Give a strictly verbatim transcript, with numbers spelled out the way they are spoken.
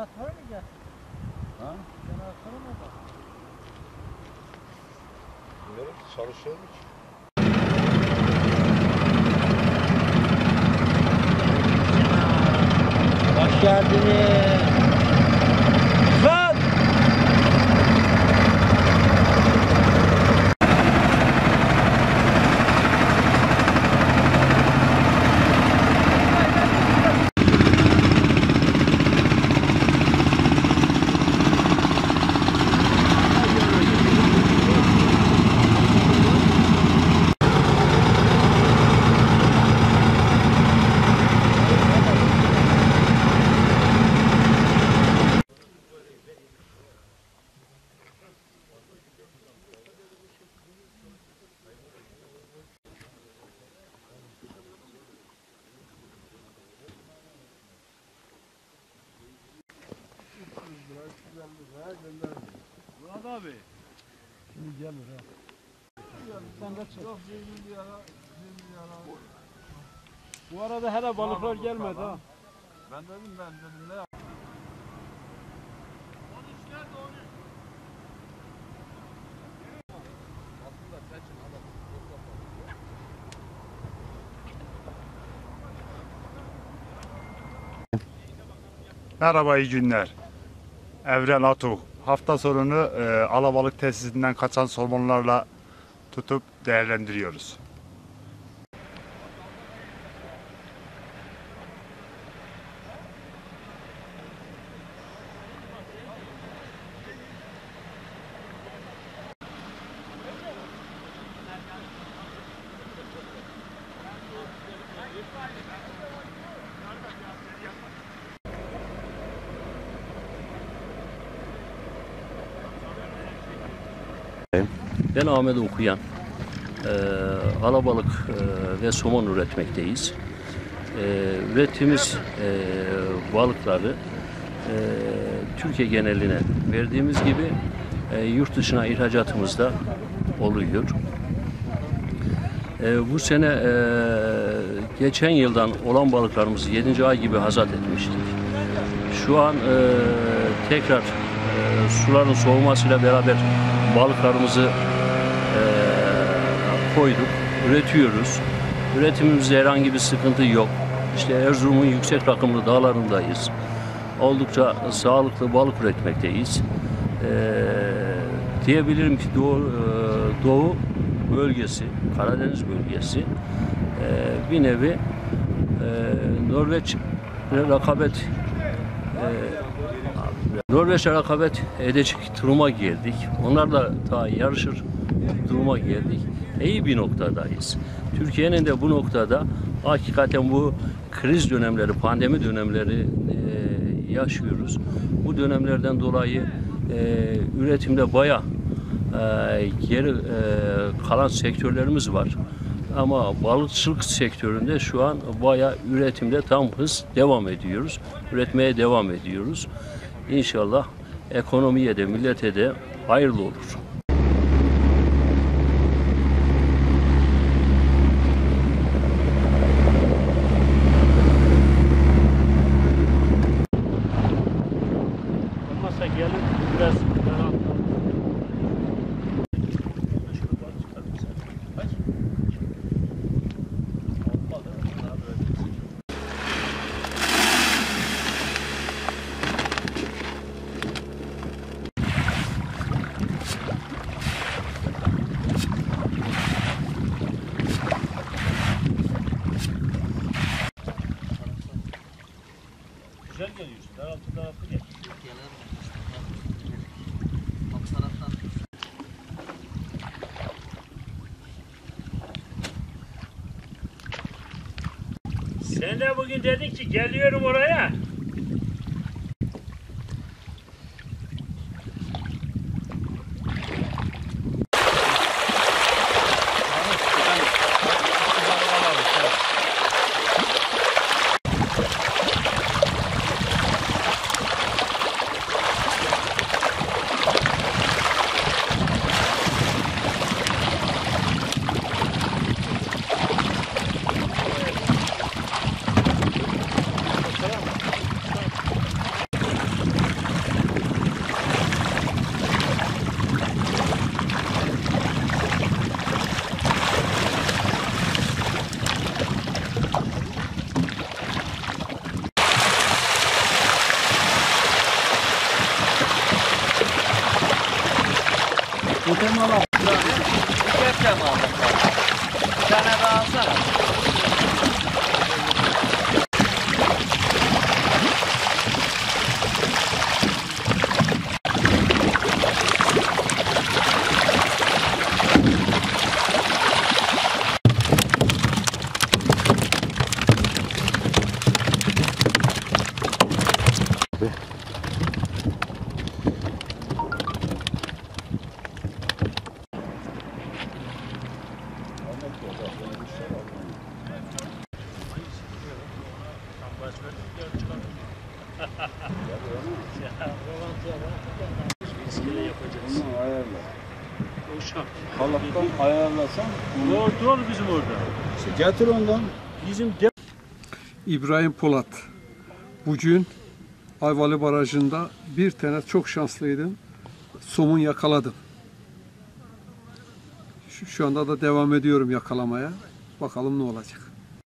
Jeneratör mü getirdi? Ha? Jeneratör mü var? Bilmiyorum ki çalışıyor mu ki? Hoş geldiniz. Lan! Murat abi. Şimdi gelir ha. Sen de çek. Yok bir milyara, bir milyara. Bu arada hele balıklar gelmedi ha. Ben dedim ben dedim ne yap? Merhaba, iyi günler. Evren Atuk. Hafta sonunu e, alabalık tesisinden kaçan somonlarla tutup değerlendiriyoruz. Ben Ahmet Okuyan. Ee, alabalık e, ve somon üretmekteyiz. Ee, ürettiğimiz e, balıkları e, Türkiye geneline verdiğimiz gibi e, yurt dışına ihracatımız da oluyor. E, bu sene e, geçen yıldan olan balıklarımızı yedinci ay gibi hasat etmiştik. Şu an e, tekrar e, suların soğumasıyla beraber balıklarımızı e, koyduk, üretiyoruz. Üretimimizde herhangi bir sıkıntı yok. İşte Erzurum'un yüksek rakımlı dağlarındayız. Oldukça sağlıklı balık üretmekteyiz. E, diyebilirim ki Doğu, e, Doğu bölgesi, Karadeniz bölgesi e, bir nevi e, Norveç rekabet e, Norveç'e rekabet edecek duruma geldik. Onlar da ta yarışır duruma geldik. İyi bir noktadayız. Türkiye'nin de bu noktada hakikaten bu kriz dönemleri, pandemi dönemleri e, yaşıyoruz. Bu dönemlerden dolayı e, üretimde bayağı e, geri e, kalan sektörlerimiz var. Ama balıkçılık sektöründe şu an bayağı üretimde tam hız devam ediyoruz. Üretmeye devam ediyoruz. İnşallah ekonomiye de millete de hayırlı olur. Olmazsa gelin biraz güzel geliyorsun. Taraflı taraflı gel. Sen de bugün dedin ki geliyorum oraya. Totem ala. Kepçe mi aldın? Bir tane daha alsana. Halattan ayarlasan. Ne oldu bizim orada? İşte getir ondan. Bizim İbrahim Polat. Bugün Ayvalı Barajı'nda bir tane çok şanslıydım. Somun yakaladım. Şu, şu anda da devam ediyorum yakalamaya. Bakalım ne olacak.